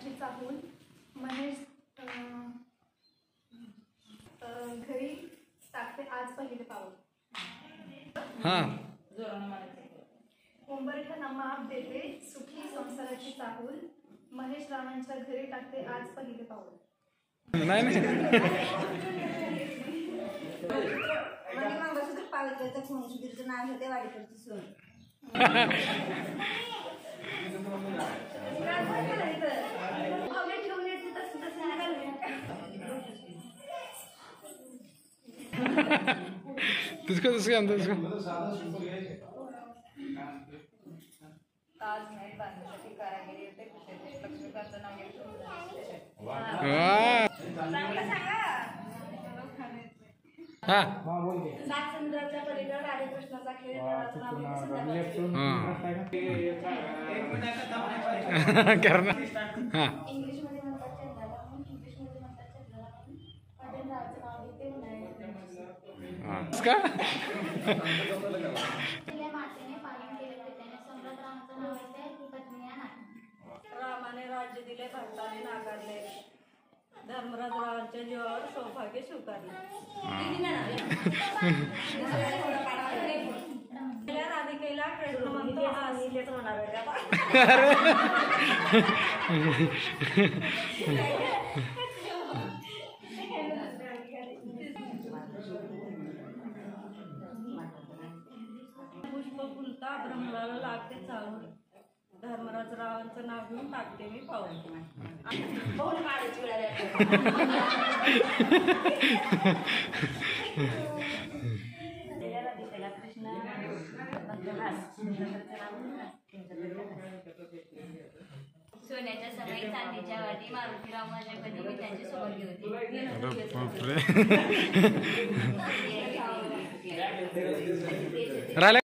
संसाराची चाहूल महेश घरी टाकते आज पहिले पाऊल. उंबरठ्याला माप देते सुखी संसाराची चाहूल महेश रावांच्या घरी टाकते आज पहिले पाऊल. नाही नाही मंगळसूत्र पावित्र्याचं खुणसुदीरचं नाव होते वाडीकडची सोन. तुझको तुझको अंदर तुझको ताजमहल बांधण्यासाठी कारागिरी होते लक्ष्मीकांतचं नाव घेतलं. हा सात समुद्राच्या पलीकडे राधेकृष्णाचा खेळ इंग्लिशमध्ये म्हणतात चंद्राला म्हणून इंग्लिशमध्ये म्हणतात चंद्राला म्हणून पटेल रावाचं नाव घेते मातेने पालन केले त्याने सम्राट रामाचं नाव घेते पत्नी या नाही. रामाने राज्य दिले भरताने नाकारले धर्मराज रावांच्या जीवावर सौभाग्य स्वीकारले. राधिकेला कृष्ण म्हणतो आलेच होणार पुष्प फुलता ब्रह्मराला लागते चालून धर्मराज रावांचं नाव घेऊन टाकते मी पाऊल. सोन्याच्या सवयी चांदीच्या वाटी मारुतीराव माझ्या कधी मी त्यांची सोबत राहिला